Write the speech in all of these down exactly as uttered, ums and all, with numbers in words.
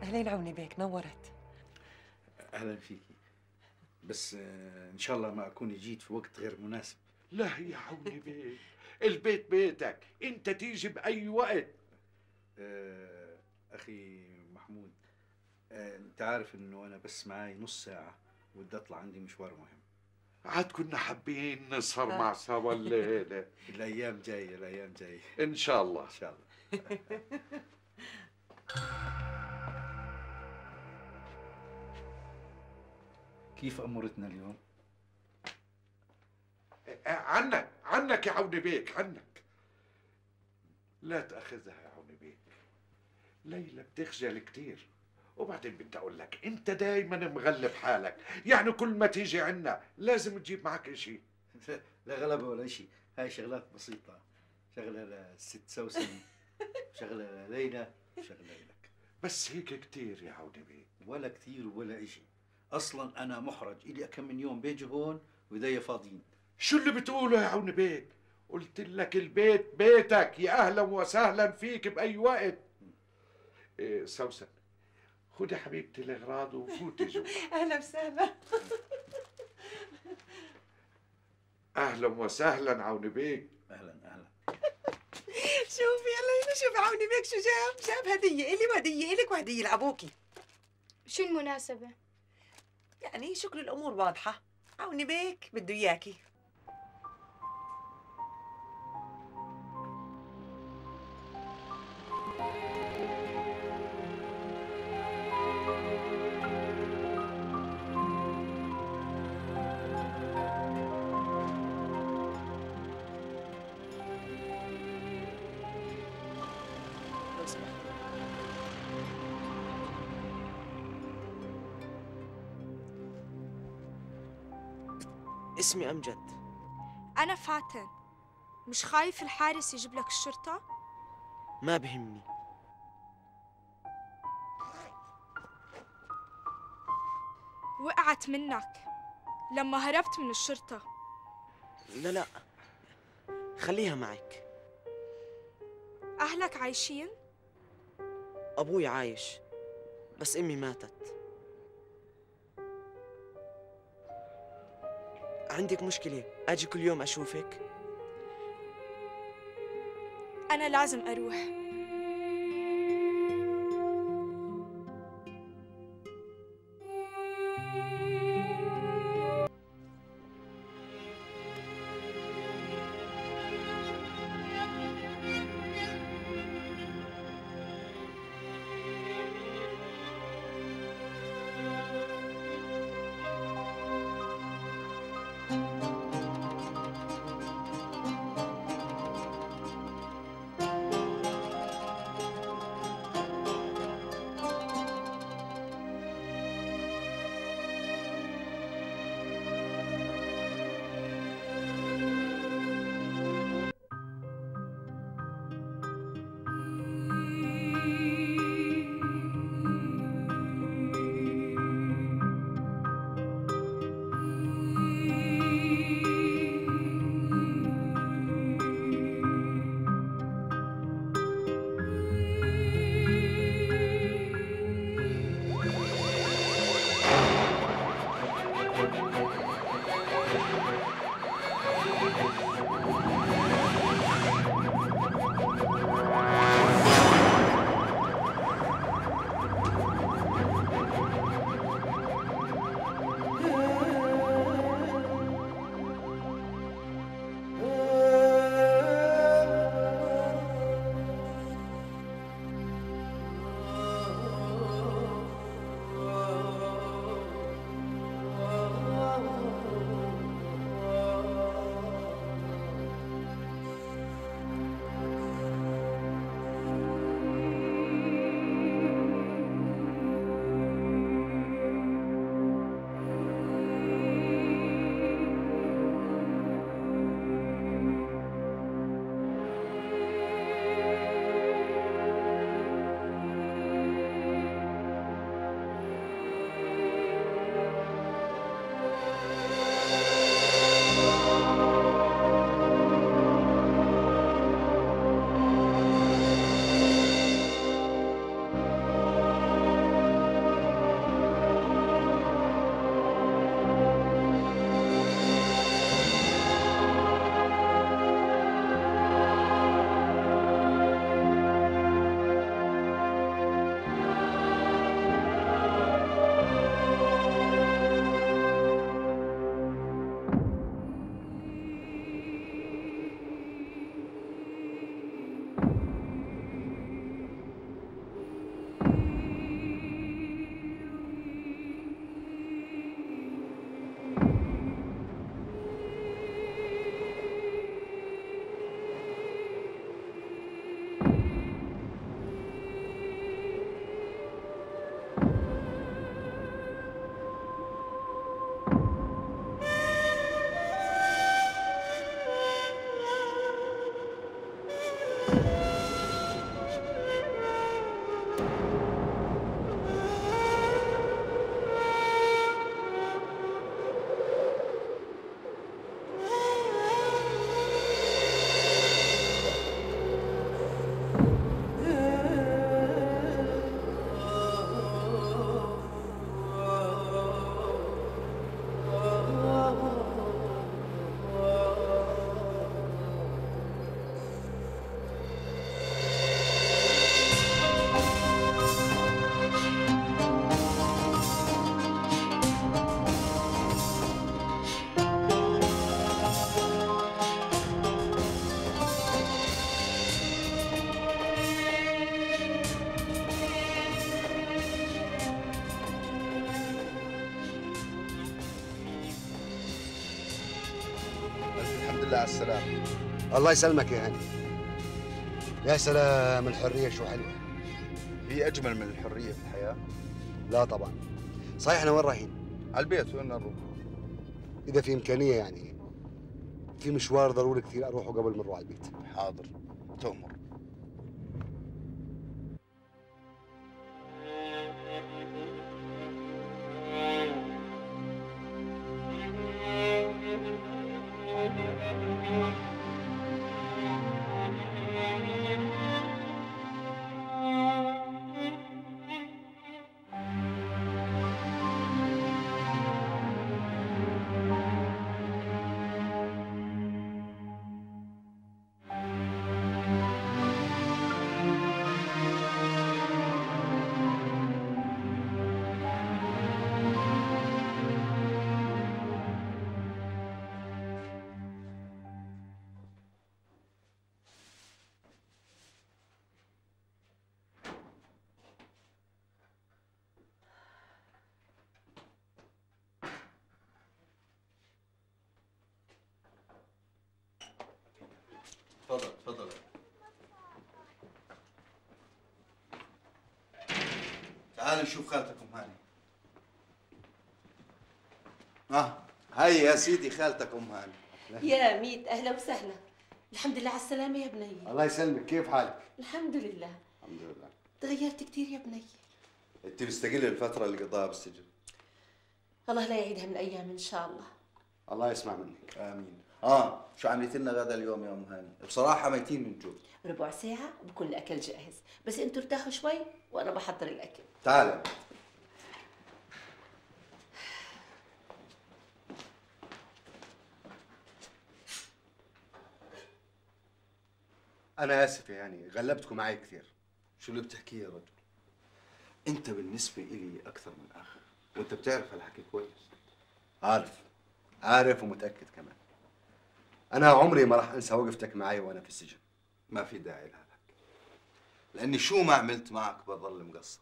أهلين عوني بيك، نورت. أهلا فيكي، بس آه، إن شاء الله ما أكون جيت في وقت غير مناسب. لا يا عوني بيك، البيت بيتك، أنت تيجي بأي وقت. آه، أخي محمود، آه، أنت عارف إنه أنا بس معاي نص ساعة وبدي أطلع، عندي مشوار مهم. عاد كنا حابين نسهر مع سوا الليلة. الأيام جاية، الأيام جاية إن شاء الله إن شاء الله. كيف أمورتنا اليوم؟ عنك عنك يا عوني بيك، عنك. لا تأخذها يا عوني بيك، ليلى بتخجل كتير، وبعدين بدي أقول لك أنت دايما مغلب حالك، يعني كل ما تيجي عنا لازم تجيب معك إشي. لا غلبة ولا إشي، هاي شغلات بسيطة، شغلة للست سوسن، شغلة لليلى، شغلة لك. بس هيك كتير يا عوني بيك. ولا كتير ولا إشي، أصلا أنا محرج، إلي كم من يوم بيجي هون وإيديا فاضيين. شو اللي بتقوله يا عوني بيك؟ قلت لك البيت بيتك، يا أهلا وسهلا فيك بأي وقت. إيه سوسن، خدي حبيبتي الأغراض وفوتي جوا. أهلا وسهلا. أهلا وسهلا عوني بيك. أهلا أهلا. شوفي يلا هنا، شوفي عوني بيك شو جاب، جاب هدية إلي وهدية إلك وهدية لأبوكي. شو المناسبة؟ يعني شكل الأمور واضحة، عوني بيك بده إياكي. اسمي أمجد. أنا فاتن. مش خايف الحارس يجيب لك الشرطة؟ ما بهمني. وقعت منك لما هربت من الشرطة. لا لا، خليها معك. أهلك عايشين؟ أبوي عايش، بس أمي ماتت. عندك مشكلة أجي كل يوم أشوفك؟ أنا لازم أروح. لله على السلامة. الله يسلمك يا هاني. يا سلام الحرية شو حلوة. في أجمل من الحرية في الحياة؟ لا طبعا. صحيح احنا وين رايحين؟ على البيت. وين نروح؟ إذا في إمكانية يعني. في مشوار ضروري كثير أروحه قبل ما نروح على البيت. حاضر، تؤمر. تفضل تفضل. تعال نشوف خالتك ام هاني. اه هاي يا سيدي خالتك ام هاني. يا ميت اهلا وسهلا. الحمد لله على السلامة يا بني. الله يسلمك، كيف حالك؟ الحمد لله. الحمد لله. تغيرت كثير يا بني. انت مستقل الفترة اللي قضاها بالسجن. الله لا يعيدها من ايام ان شاء الله. الله يسمع منك. امين. اه شو عملت لنا غدا اليوم يا ام هاني؟ بصراحة ميتين من الجوع. ربع ساعة وبكون الاكل جاهز، بس انتوا ارتاحوا شوي وانا بحضر الاكل. تعال. أنا آسف يعني غلبتكم معي كثير. شو اللي بتحكيه يا رجل؟ انت بالنسبة إلي أكثر من أخ، وانت بتعرف هالحكي كويس. عارف عارف ومتأكد كمان. أنا عمري ما راح أنسى وقفتك معي وأنا في السجن. ما في داعي لهالحكي، لأني شو ما عملت معك بضل مقصر.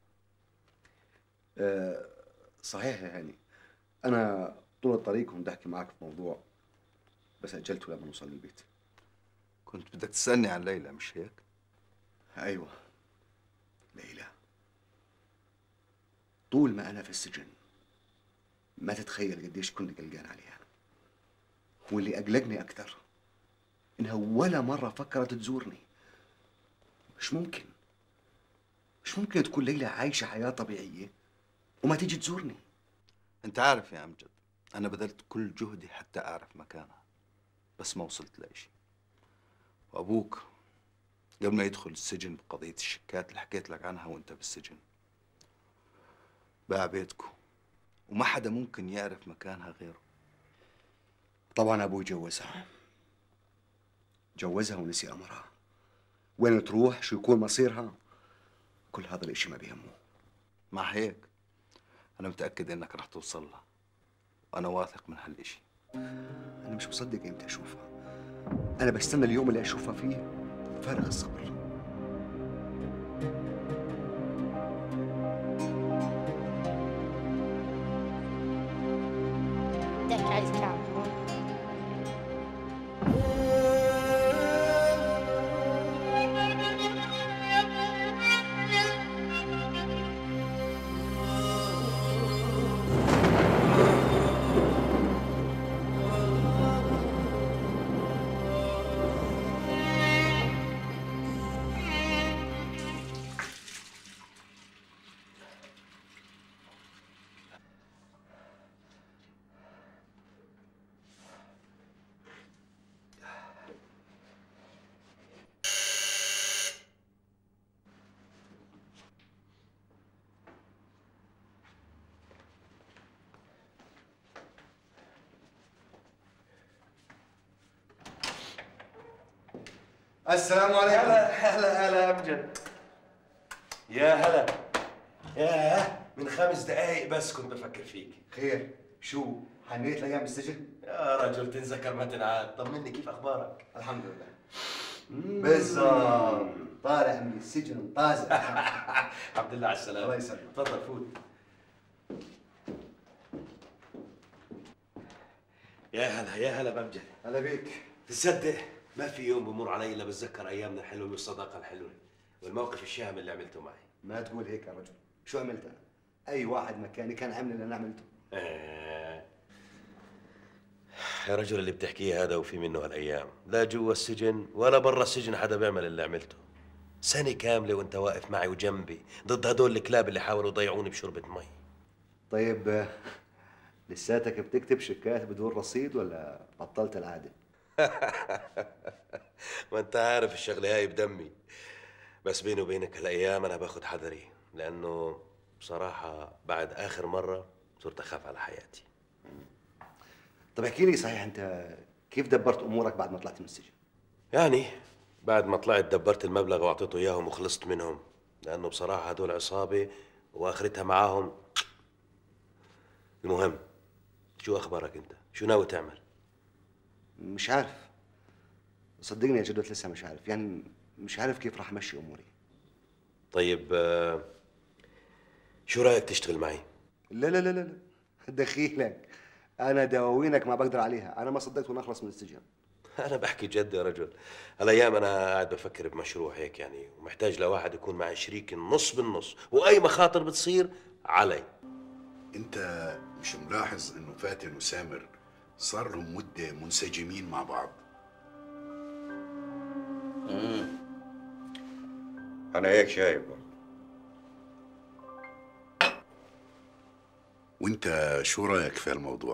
أه صحيح يا هاني، أنا طول الطريق كنت أحكي معك في موضوع بس أجلته لما نوصل للبيت. كنت بدك تسألني عن ليلى مش هيك؟ أيوة ليلى. طول ما أنا في السجن ما تتخيل قديش كنت قلقان عليها، واللي أقلقني أكثر إنها ولا مرة فكرت تزورني. مش ممكن مش ممكن تكون ليلى عايشة حياة طبيعية وما تيجي تزورني. أنت عارف يا أمجد، أنا بذلت كل جهدي حتى أعرف مكانها، بس ما وصلت لإشي. وأبوك قبل ما يدخل السجن بقضية الشيكات اللي حكيت لك عنها وأنت بالسجن باع بيتكم، وما حدا ممكن يعرف مكانها غيره. طبعا أبوي جوزها جوزها ونسي أمرها. وين تروح، شو يكون مصيرها، كل هذا الإشي ما بيهمه. مع هيك أنا متأكد إنك رح توصل لها، وأنا واثق من هالإشي. أنا مش مصدق إمتى أشوفها. أنا بستنى اليوم اللي أشوفها فيه فارغ الصبر. بدك عايز تعمل السلام عليكم. هلا هلا هلا يا امجد. يا هلا. ياه من خمس دقايق بس كنت بفكر فيك. خير، شو حنيت لأيام السجن؟ يا رجل تنذكر ما تنعاد. طمني كيف اخبارك؟ الحمد لله. بالظبط، طالع من السجن طازج. الحمد لله على السلامة. الله يسلمك. تفضل فوت. يا هلا يا هلا بامجد. هلا بيك. تصدق ما في يوم بمر علي الا بتذكر ايامنا الحلوه والصداقه الحلوه والموقف الشهم اللي عملته معي. ما تقول هيك يا رجل، شو عملت انا؟ اي واحد مكاني كان عمل اللي انا عملته. آه. يا رجل اللي بتحكيه هذا وفي منه هالايام، لا جوا السجن ولا برا السجن حدا بيعمل اللي عملته. سنه كامله وانت واقف معي وجنبي ضد هدول الكلاب اللي حاولوا يضيعوني بشربة مي. طيب آه، لساتك بتكتب شيكات بدون رصيد ولا بطلت العاده؟ ما انت عارف الشغله هاي بدمي، بس بيني وبينك هالايام انا باخذ حذري، لانه بصراحه بعد اخر مره صرت اخاف على حياتي. طب احكي لي صحيح، انت كيف دبرت امورك بعد ما طلعت من السجن؟ يعني بعد ما طلعت دبرت المبلغ واعطيته اياهم وخلصت منهم، لانه بصراحه هدول عصابه واخرتها معاهم. المهم شو اخبارك انت؟ شو ناوي تعمل؟ مش عارف، صدقني يا جدوت لسه مش عارف، يعني مش عارف كيف راح امشي اموري. طيب آه، شو رايك تشتغل معي؟ لا لا لا لا لا، دخيلك، انا دواوينك ما بقدر عليها، انا ما صدقت وانا اخلص من السجن. انا بحكي جد يا رجل، هالايام انا قاعد بفكر بمشروع هيك يعني، ومحتاج لواحد يكون معي شريك النص بالنص، واي مخاطر بتصير علي. انت مش ملاحظ انه فاتن وسامر صار لهم مده منسجمين مع بعض؟ امم انا هيك شايف. وانت شو رايك في الموضوع؟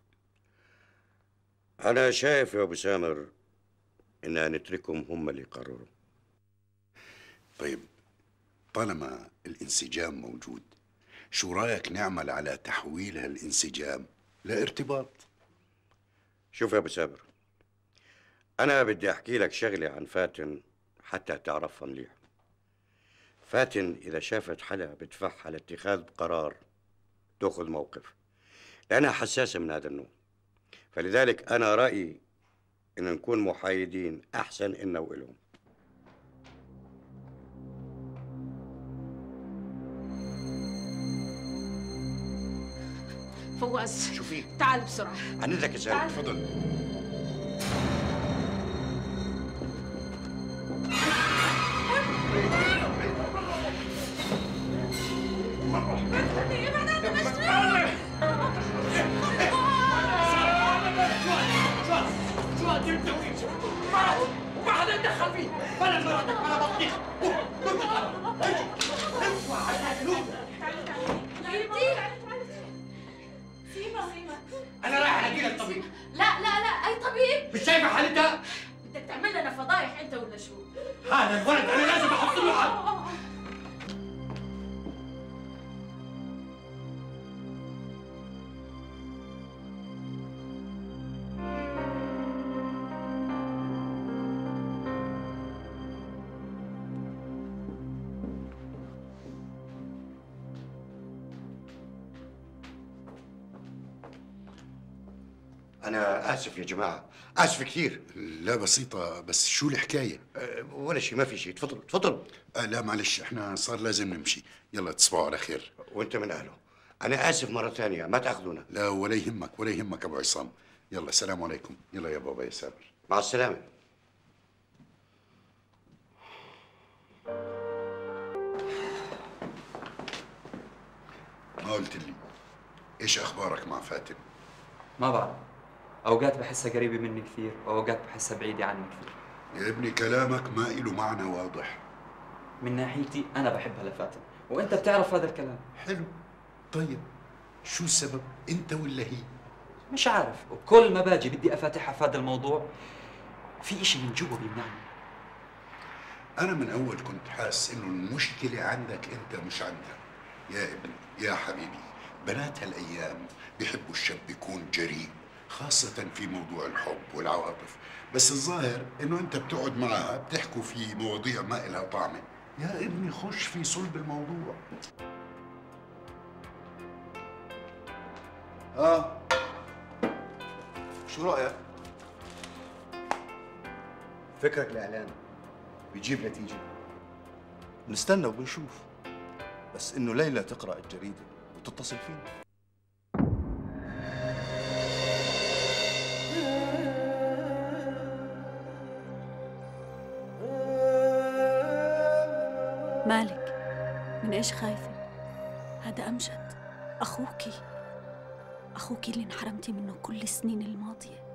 انا شايف يا ابو سامر اننا نتركهم هم اللي يقرروا. طيب طالما الانسجام موجود، شو رايك نعمل على تحويل هالانسجام لارتباط؟ شوف يا ابو سامر، انا بدي احكي لك شغله عن فاتن حتى تعرفها مليح. فاتن اذا شافت حدا بدفعها لاتخاذ قرار تاخذ موقف، لانها حساسه من هذا النوع. فلذلك انا رايي ان نكون محايدين احسن إلنا وإلهم. فواز شو في؟ تعال بسرعه. عن اذنك يا سامر. تفضل. وما حدا يتدخل فيه، بلا مراتك بلا بطيخ. انا رايح الاقي لك طبيب. لا لا لا، اي طبيب؟ مش شايفه حالتها؟ بدك تعمل لنا فضايح انت ولا شو؟ هذا الولد انا لازم احط له حل. أنا آسف يا جماعة، آسف كثير. لا بسيطة، بس شو الحكاية؟ أه ولا شيء، ما في شيء، تفضل تفضل. آه لا معلش، احنا صار لازم نمشي، يلا تصبحوا على خير. وأنت من أهله. أنا آسف مرة ثانية، ما تأخذونا. لا ولا يهمك ولا يهمك أبو عصام، يلا السلام عليكم. يلا يا بابا يا سامر. مع السلامة. ما قلت لي ايش اخبارك مع فاتن؟ ما بعرف، اوقات بحسها قريبه مني كثير واوقات بحسها بعيده عني كثير. يا ابني كلامك ما له معنى واضح. من ناحيتي انا بحبها لفاتن وانت بتعرف هذا الكلام. حلو، طيب شو السبب؟ انت ولا هي؟ مش عارف، وكل ما باجي بدي افتحها في هذا الموضوع في اشي من جوا بيمنعني. انا من اول كنت حاسس انه المشكله عندك انت مش عندها. يا ابني يا حبيبي، بنات هالايام بيحبوا الشاب يكون جريء، خاصة في موضوع الحب والعواطف، بس الظاهر انه انت بتقعد معها بتحكوا في مواضيع ما إلها طعمة. يا ابني خش في صلب الموضوع. اه شو رأيك؟ فكرك الإعلان بيجيب نتيجة؟ نستنى وبنشوف، بس إنه ليلى تقرأ الجريدة وتتصل فينا. مالك؟ من ايش خايفة؟ هذا أمجد أخوكي، أخوكي اللي انحرمتي منه كل السنين الماضية.